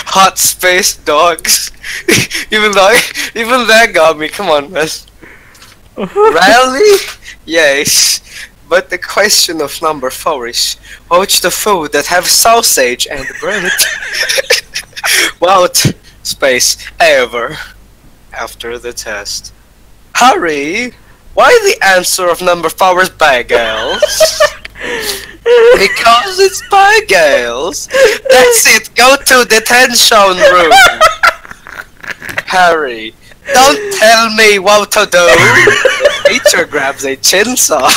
Hot space dogs. even that got me. Come on, man. Really? Yes. But the question of number 4 is, what's the food that have sausage and bread? Without space ever after the test. Hurry! Why the answer of number 4 is bagels? Because it's bagels. That's it. Go to detention room. Harry, don't tell me what to do. Teacher grabs a chainsaw.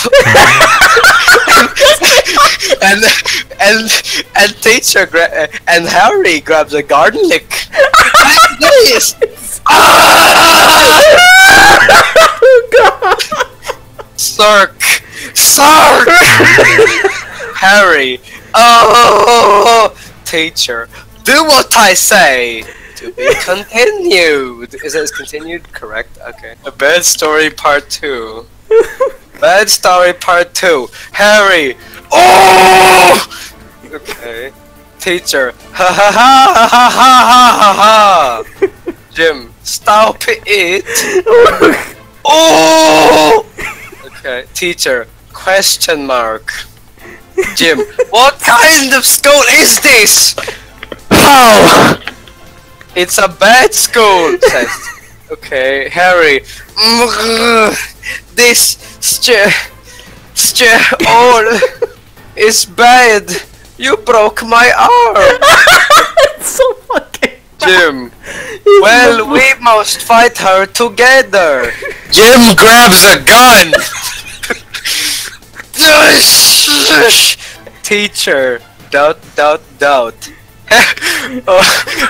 and teacher and Harry grabs a garlic. Like this. Sark! Harry! Oh! Teacher, do what I say! To be continued! Is it continued? Correct? Okay. A bad story part 2. Bad story part 2. Harry! Oh! Okay. Teacher, ha ha ha ha ha ha ha ha! Jim, stop it! Oh! Okay, teacher, question mark. Jim, what kind of school is this? How? It's a bad school, says. Okay, Harry. This all is bad. You broke my arm. It's so fucking Jim. Well, we must fight her together. Jim grabs a gun. Teacher. Doubt. Oh,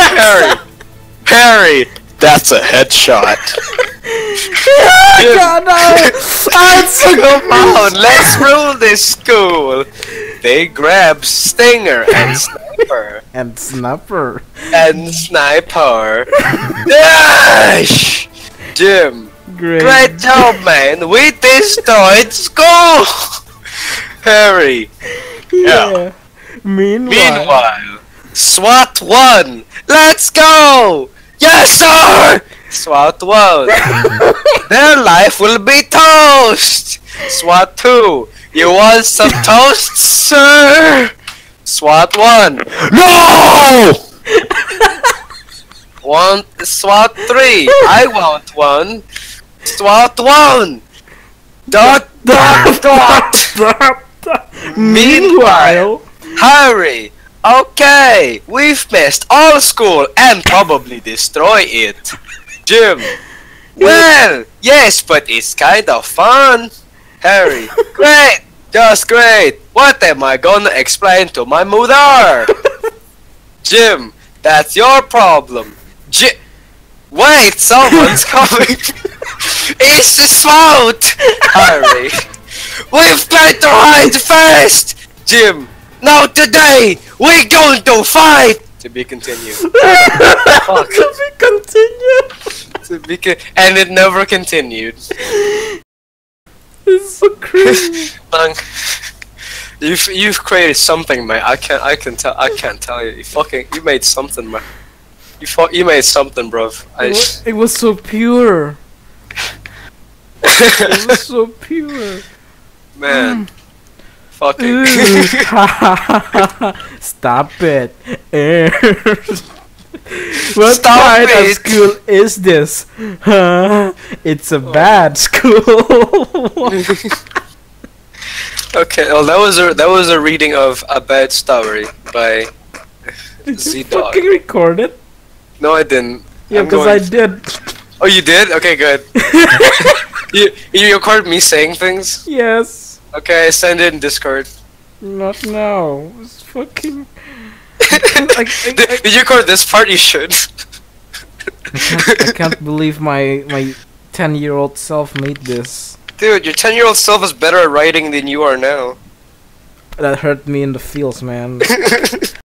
Harry. That's a headshot. Jim. God, no. Come on, let's rule this school. They grab Stinger and Sniper. And Snapper. And Sniper. Dash! Jim. Great job, man. We destroyed school. Harry. Yeah. Meanwhile. SWAT 1. Let's go. Yes, sir. SWAT 1. Their life will be toast. SWAT 2. You want some toast, sir? SWAT 1. No! Want SWAT 3. I want one. SWAT 1. Dot. Meanwhile, Harry. Okay, we've missed all school and probably destroy it. Jim. Well, yes, but it's kind of fun. Harry. Great. Just great. What am I gonna explain to my mother? Jim. That's your problem. Wait, someone's coming. It's the SWAT. Harry. We've got to hide first. Jim. Now today, we're going to fight! To be continued. Fuck. To be continued. And it never continued. It's so crazy. You've created something, man. I can't tell you. You made something, man. You made something, bruv. It was so pure. It was so pure. Man. Fucking. Stop it. What kind of school is this? It's a bad school. Okay, well that was a reading of A Bad Story by Did you Z-Dog. fucking record it? No, I didn't. Yeah, because I did. Oh, you did? Okay, good. you recorded me saying things? Yes. Okay, send it in Discord. Not now. It's fucking. Did you record this part? You should. I can't believe my 10-year-old self made this. Dude, your 10-year-old self is better at writing than you are now. That hurt me in the feels, man.